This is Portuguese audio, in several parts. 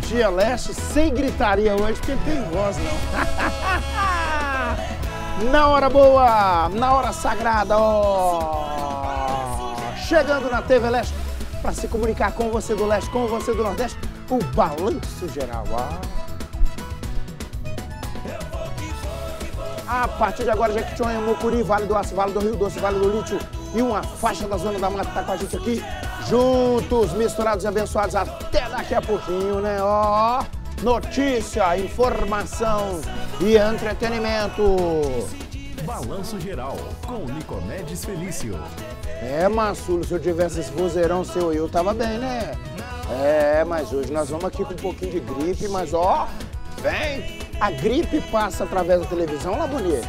Energia Leste sem gritaria hoje, porque não tem voz, não. Na hora boa, na hora sagrada, ó. Chegando na TV Leste para se comunicar com você do Leste, com você do Nordeste, o Balanço Geral. A partir de agora, Jequitinhonha, Mucuri, Vale do Aço, Vale do Rio Doce, Vale do Lítio e uma faixa da Zona da Mata tá com a gente aqui, juntos, misturados e abençoados até daqui a pouquinho, né? Ó, notícia, informação e entretenimento. Balanço Geral, com Nicomedes Felício. Massulo, se eu tivesse esse vozeirão seu aí, eu tava bem, né? Mas hoje nós vamos aqui com um pouquinho de gripe, mas ó, vem! A gripe passa através da televisão, Lamonier?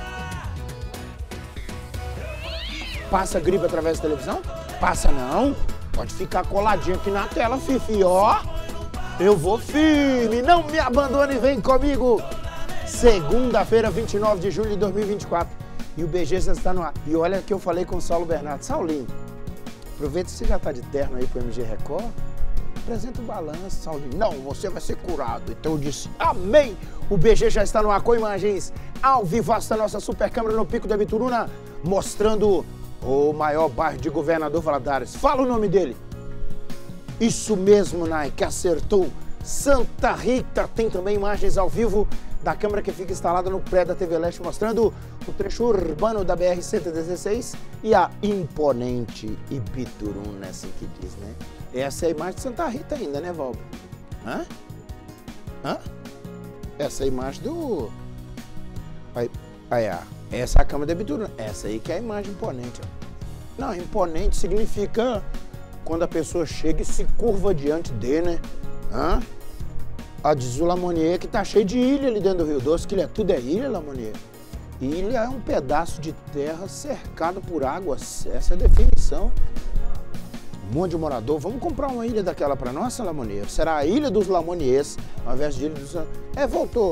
Passa gripe através da televisão? Passa não. Pode ficar coladinho aqui na tela, Fifi, ó. Eu vou firme, não me abandone, vem comigo. Segunda-feira, 29 de julho de 2024. E o BG já está no ar. E olha que eu falei com o Saulo Bernardo. Saulinho, aproveita que você já está de terno aí pro MG Record. Apresenta o balanço, Saulinho. Não, você vai ser curado. Então eu disse, amém. O BG já está no ar com imagens ao vivo da nossa super câmera no Pico da Bituruna, mostrando o maior bairro de Governador Valadares. Fala o nome dele. Isso mesmo, Nike, acertou. Santa Rita. Tem também imagens ao vivo da câmera que fica instalada no prédio da TV Leste, mostrando o trecho urbano da BR-116 e a imponente Ibituruna, assim que diz, né? Essa é a imagem de Santa Rita ainda, né, Valber? Hã? Essa é a imagem do... Essa é a câmera da Ibituruna. Essa aí que é a imagem imponente, ó. Não, imponente significa quando a pessoa chega e se curva diante dele, né? A diz o Lamonier que tá cheio de ilha ali dentro do Rio Doce, que tudo é ilha, Lamonier. Ilha é um pedaço de terra cercado por águas, essa é a definição. Um monte de morador, vamos comprar uma ilha daquela para nós, Lamonier? Será a Ilha dos Lamoniers, ao invés de Ilha dos... voltou.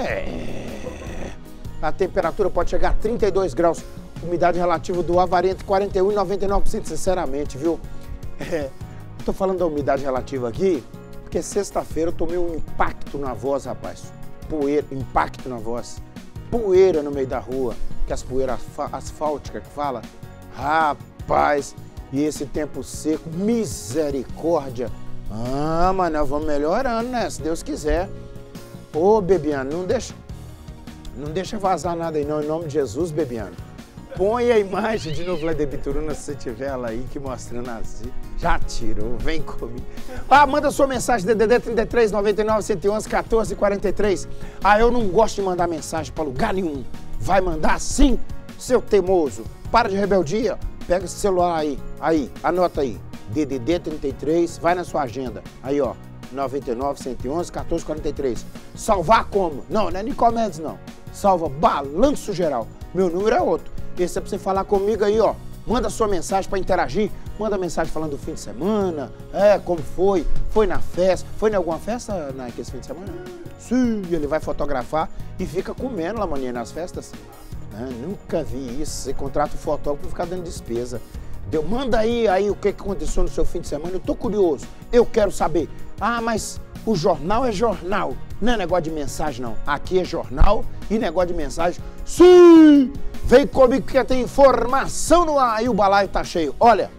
A temperatura pode chegar a 32 graus, umidade relativa do ar varia entre 41% e 99%, sinceramente, viu? Tô falando da umidade relativa aqui, porque sexta-feira eu tomei um impacto na voz, rapaz. Poeira, impacto na voz. Poeira no meio da rua, que as poeiras asfálticas que fala. Rapaz, e esse tempo seco, misericórdia. Mas nós vamos melhorando, né? Se Deus quiser. Ô, Bebiano, não deixa vazar nada aí não, em nome de Jesus, Bebiano. Põe a imagem de novo lá de Ibituruna, se você tiver ela aí, que mostrando assim. Já tirou, vem comigo. Manda sua mensagem, DDD 33 99 111 14 43. Eu não gosto de mandar mensagem para lugar nenhum. Vai mandar sim, seu teimoso. Para de rebeldia, pega esse celular aí, anota aí. DDD 33, vai na sua agenda. Aí, ó, 99 111 14 43. Salvar como? Não é Nicomedes, não. Salva Balanço Geral. Meu número é outro. Esse é pra você falar comigo aí, ó. Manda sua mensagem para interagir. Manda mensagem falando do fim de semana. Como foi? Foi na festa? Foi em alguma festa esse fim de semana? Sim, ele vai fotografar e fica comendo lá, maninha, nas festas. Nunca vi isso. Você contrata o fotógrafo para ficar dando despesa. Manda aí o que aconteceu no seu fim de semana. Eu tô curioso. Eu quero saber. Mas o jornal é jornal. Não é negócio de mensagem, não. Aqui é jornal e negócio de mensagem. Sim! Vem comigo que tem informação no ar. Aí o balaio tá cheio. Olha,